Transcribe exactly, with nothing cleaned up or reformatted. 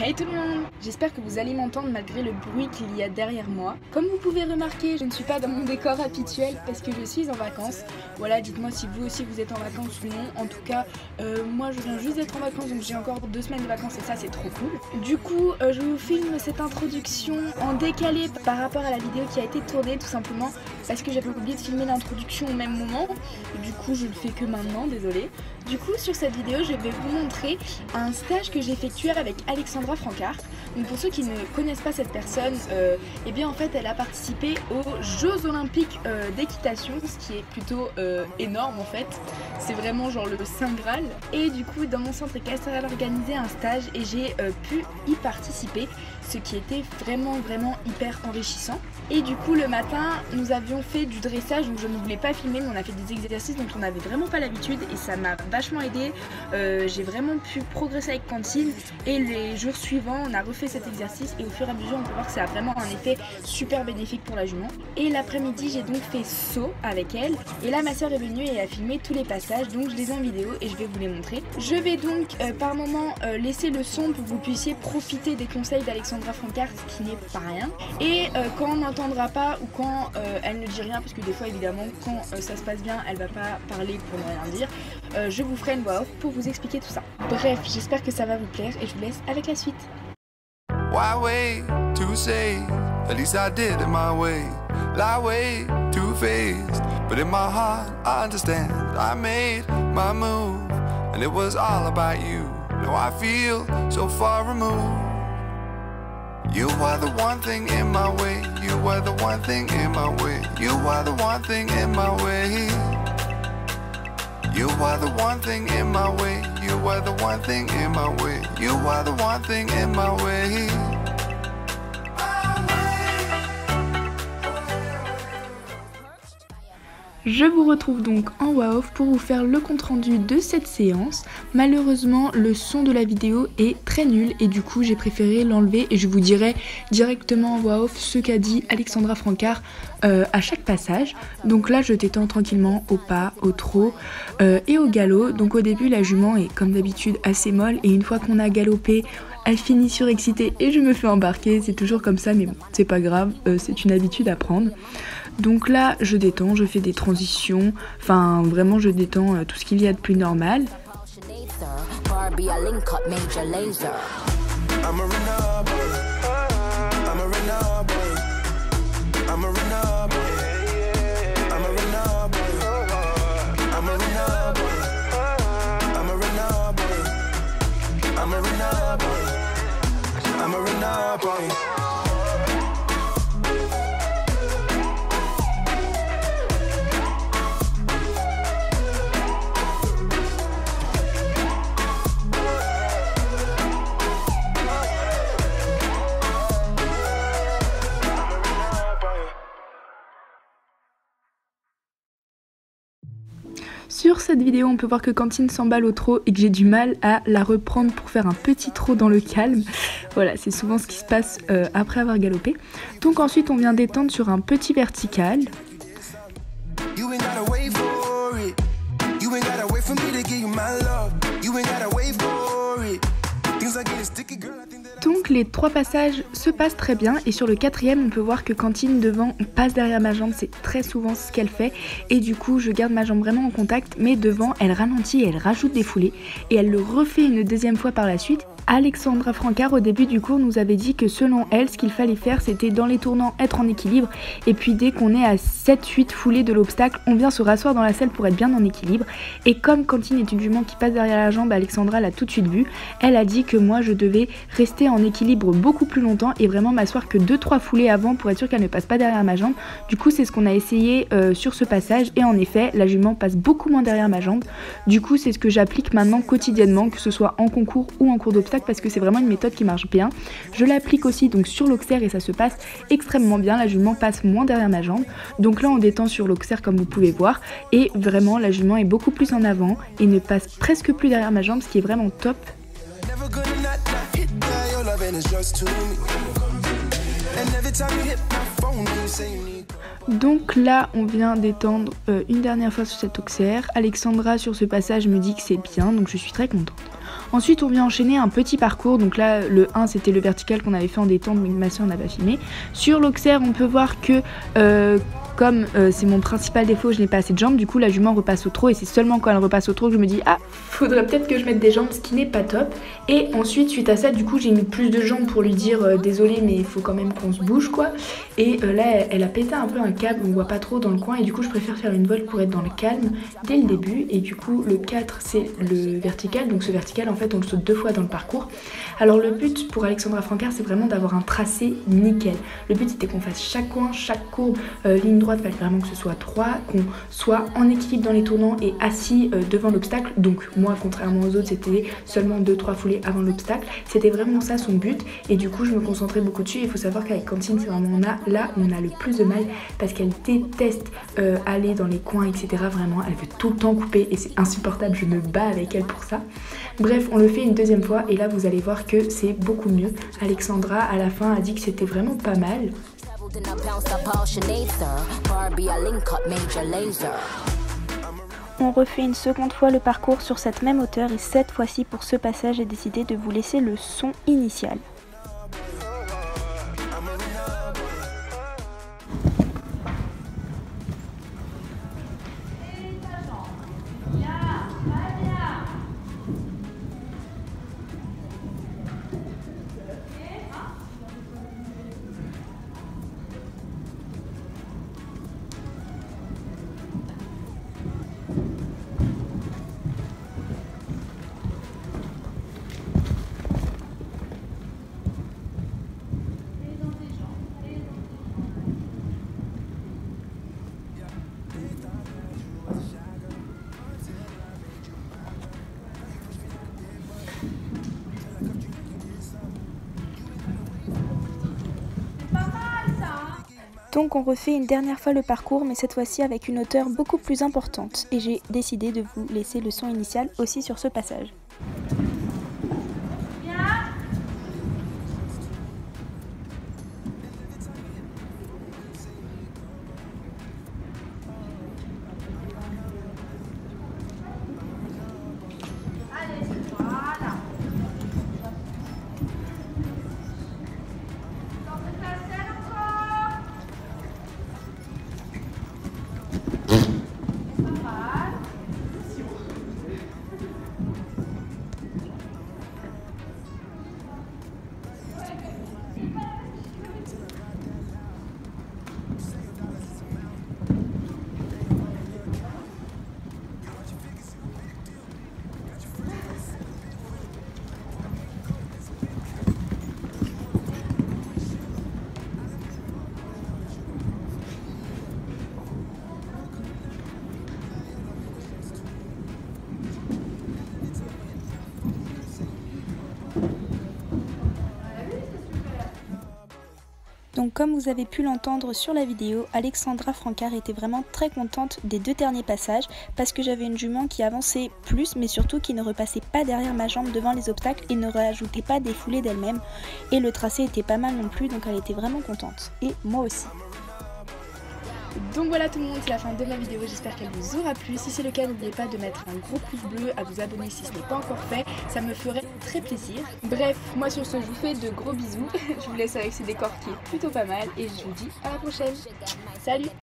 Hey tout le monde, j'espère que vous allez m'entendre malgré le bruit qu'il y a derrière moi. Comme vous pouvez remarquer, je ne suis pas dans mon décor habituel parce que je suis en vacances. Voilà, dites-moi si vous aussi vous êtes en vacances ou non. En tout cas, euh, moi je viens juste d'être en vacances, donc j'ai encore deux semaines de vacances et ça c'est trop cool. Du coup, euh, je vous filme cette introduction en décalé par rapport à la vidéo qui a été tournée, tout simplement parce que j'avais oublié de filmer l'introduction au même moment. Du coup, je le fais que maintenant, désolée. Du coup, sur cette vidéo, je vais vous montrer un stage que j'ai effectué avec Alexandra Francart. Donc pour ceux qui ne connaissent pas cette personne, euh, eh bien en fait elle a participé aux Jeux Olympiques euh, d'équitation, ce qui est plutôt euh, énorme en fait. C'est vraiment genre le Saint Graal. Et du coup dans mon centre équestre elle a organisé un stage et j'ai euh, pu y participer, ce qui était vraiment vraiment hyper enrichissant. Et du coup le matin nous avions fait du dressage, donc je ne voulais pas filmer, mais on a fait des exercices dont on n'avait vraiment pas l'habitude et ça m'a vachement aidé. Euh, j'ai vraiment pu progresser avec Cantine et les jours suivants on a refait cet exercice et au fur et à mesure on peut voir que ça a vraiment un effet super bénéfique pour la jument. Et l'après-midi j'ai donc fait saut avec elle et là ma soeur est venue et a filmé tous les passages, donc je les ai en vidéo et je vais vous les montrer. Je vais donc euh, par moment euh, laisser le son pour que vous puissiez profiter des conseils d'Alexandra Francart, ce qui n'est pas rien. Et euh, quand on n'entendra pas ou quand euh, elle ne dit rien, parce que des fois évidemment quand euh, ça se passe bien elle va pas parler pour ne rien dire, euh, je vous ferai une voix off pour vous expliquer tout ça. Bref, j'espère que ça va vous plaire et je vous laisse avec la suite. Why wait to say? At least I did it my way. Lie way too faced, but in my heart I understand. I made my move, and it was all about you. Now I feel so far removed. You were the one thing in my way. You were the one thing in my way. You were the one thing in my way. You were the one thing in my way. You were the one thing in my way. You were the one thing in my way. Je vous retrouve donc en voix off pour vous faire le compte rendu de cette séance. Malheureusement le son de la vidéo est très nul et du coup j'ai préféré l'enlever et je vous dirai directement en voix off ce qu'a dit Alexandra Francart euh, à chaque passage. Donc là je t'étends tranquillement au pas, au trot euh, et au galop. Donc au début la jument est comme d'habitude assez molle et une fois qu'on a galopé elle finit surexcitée et je me fais embarquer. C'est toujours comme ça mais bon c'est pas grave, euh, c'est une habitude à prendre. Donc là je détends, je fais des transitions, enfin vraiment je détends euh, tout ce qu'il y a de plus normal. Sur cette vidéo, on peut voir que Cantine s'emballe au trot et que j'ai du mal à la reprendre pour faire un petit trot dans le calme. Voilà, c'est souvent ce qui se passe euh, après avoir galopé. Donc ensuite, on vient d'étendre sur un petit vertical. Donc les trois passages se passent très bien et sur le quatrième on peut voir que Cantine devant passe derrière ma jambe, c'est très souvent ce qu'elle fait et du coup je garde ma jambe vraiment en contact, mais devant elle ralentit et elle rajoute des foulées et elle le refait une deuxième fois par la suite. Alexandra Francart au début du cours nous avait dit que selon elle ce qu'il fallait faire c'était dans les tournants être en équilibre et puis dès qu'on est à sept huit foulées de l'obstacle on vient se rasseoir dans la selle pour être bien en équilibre. Et comme Cantine est une jument qui passe derrière la jambe, Alexandra l'a tout de suite vu, elle a dit que moi je devais rester en équilibre beaucoup plus longtemps et vraiment m'asseoir que deux trois foulées avant pour être sûr qu'elle ne passe pas derrière ma jambe. Du coup c'est ce qu'on a essayé euh, sur ce passage et en effet la jument passe beaucoup moins derrière ma jambe. Du coup c'est ce que j'applique maintenant quotidiennement, que ce soit en concours ou en cours d'obstacle, parce que c'est vraiment une méthode qui marche bien. Je l'applique aussi donc sur l'auxerre et ça se passe extrêmement bien, la jument passe moins derrière ma jambe. Donc là on détend sur l'auxerre comme vous pouvez voir et vraiment la jument est beaucoup plus en avant et ne passe presque plus derrière ma jambe, ce qui est vraiment top. Donc là on vient d'étendre euh, une dernière fois sur cette auxerre. Alexandra sur ce passage me dit que c'est bien, donc je suis très contente. Ensuite on vient enchaîner un petit parcours, donc là le un c'était le vertical qu'on avait fait en détente mais ma soeur n'a pas filmé. Sur l'Auxerre on peut voir que euh, comme euh, c'est mon principal défaut, je n'ai pas assez de jambes, du coup la jument repasse au trot et c'est seulement quand elle repasse au trot que je me dis ah, faudrait peut-être que je mette des jambes, ce qui n'est pas top. Et ensuite suite à ça du coup j'ai mis plus de jambes pour lui dire euh, désolé mais il faut quand même qu'on se bouge quoi. Et euh, là elle, elle a pété un peu un câble, on voit pas trop dans le coin et du coup je préfère faire une volte pour être dans le calme dès le début. Et du coup le quatre c'est le vertical, donc ce vertical en fait on le saute deux fois dans le parcours. Alors le but pour Alexandra Francard c'est vraiment d'avoir un tracé nickel. Le but c'était qu'on fasse chaque coin, chaque courbe, euh, ligne droite, il fallait vraiment que ce soit droit, qu'on soit en équilibre dans les tournants et assis euh, devant l'obstacle. Donc moi contrairement aux autres c'était seulement deux trois foulées avant l'obstacle. C'était vraiment ça son but et du coup je me concentrais beaucoup dessus. Il faut savoir qu'avec Cantine c'est vraiment on a, là où on a le plus de mal parce qu'elle déteste euh, aller dans les coins etc. Vraiment elle veut tout le temps couper et c'est insupportable, je me bats avec elle pour ça. Bref on le fait une deuxième fois et là vous allez voir que c'est beaucoup mieux. Alexandra à la fin a dit que c'était vraiment pas mal. On refait une seconde fois le parcours sur cette même hauteur et cette fois-ci pour ce passage j'ai décidé de vous laisser le son initial. Donc on refait une dernière fois le parcours mais cette fois-ci avec une hauteur beaucoup plus importante et j'ai décidé de vous laisser le son initial aussi sur ce passage. Donc comme vous avez pu l'entendre sur la vidéo, Alexandra Francard était vraiment très contente des deux derniers passages parce que j'avais une jument qui avançait plus mais surtout qui ne repassait pas derrière ma jambe devant les obstacles et ne rajoutait pas des foulées d'elle-même. Et le tracé était pas mal non plus donc elle était vraiment contente. Et moi aussi. Donc voilà tout le monde, c'est la fin de ma vidéo, j'espère qu'elle vous aura plu. Si c'est le cas, n'oubliez pas de mettre un gros pouce bleu, à vous abonner si ce n'est pas encore fait, ça me ferait très plaisir. Bref, moi sur ce, je vous fais de gros bisous, je vous laisse avec ce décor qui est plutôt pas mal et je vous dis à la prochaine. Salut!